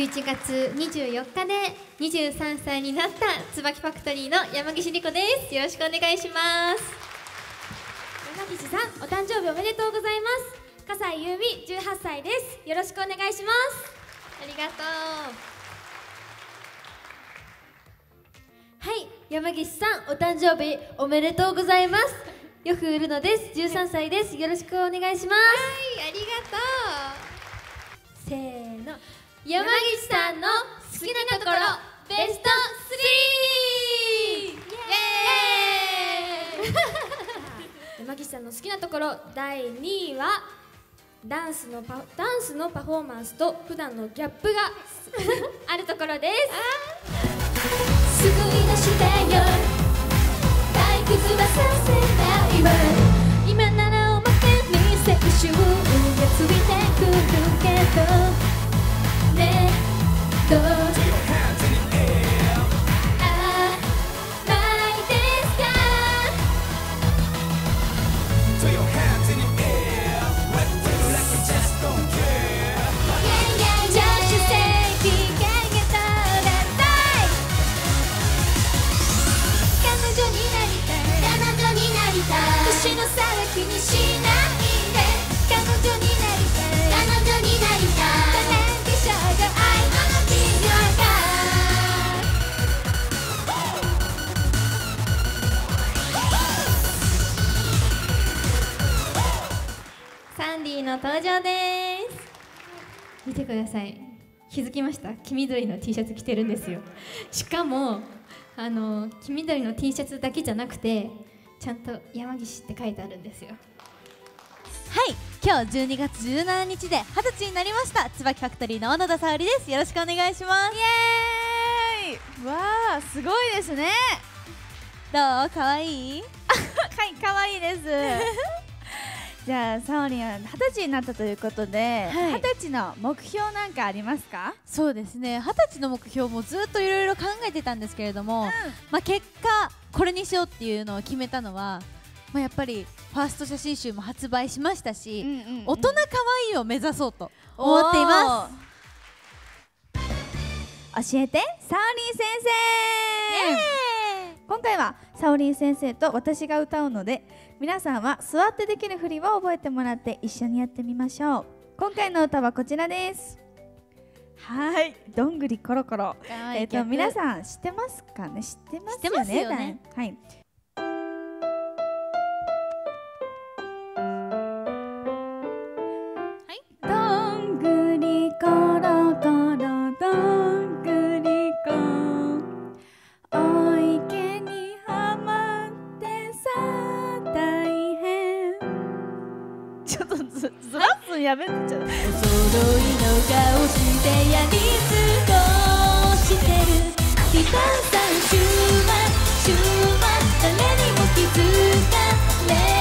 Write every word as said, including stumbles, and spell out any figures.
いちがつにじゅうよっかでにじゅうさんさいになった椿ファクトリーの山岸莉子です。よろしくお願いします。 山岸さん、お誕生日おめでとうございます。笠井優美じゅうはっさいです。よろしくお願いします。 ありがとう。 はい、山岸さん、お誕生日おめでとうございます。よく売るのです。じゅうさんさいです。よろしくお願いします。 はい、ありがとう。 せーの、 山岸さんの好きなところベストスリー。イエーイ。 山岸さんの好きなところだいにいはダンスのパダンスのパフォーマンスと普段のギャップがあるところです。 救い出してよ、退屈はさせないわ。今ならおまけに青春がついてくるけどね。どう年の差は気にしないで、彼女になりたい、彼女になりたい、ダメージシャーが愛のビデオかサンディの登場です。見てください。気づきました？黄緑の T シャツ着てるんですよ。しかもあの黄緑の T シャツだけじゃなくてちゃんと山岸って書いてあるんですよ。 はい、今日じゅうにがつじゅうしちにちではたちになりました椿ファクトリーの小野田沙織です。よろしくお願いします。 イエーイ。わあ、すごいですね。 どう？かわいい？ はい、かわいいです。じゃあ沙織ははたちになったということで、 はい、 はたちの目標なんかありますか？ そうですね、はたちの目標もずっといろいろ考えてたんですけれども、うん、まあ結果これにしようっていうのを決めたのは、まあ、やっぱりファースト写真集も発売しましたし、うんうんうん、大人かわいいを目指そうと思っています。 教えてサオリン先生。今回はサオリン先生と私が歌うので、皆さんは座ってできる振りを覚えてもらって一緒にやってみましょう。今回の歌はこちらです。はい、どんぐりころころ。えっと皆さん知ってますかね？知ってますよね。知ってますよね。はい。はい。どんぐりころころどんぐりこ。お池にはまってさ大変。ちょっとずずらすんやめてちゃう。お揃いの顔してやり過ごしてる。ひたさん週末週末誰にも気づかれ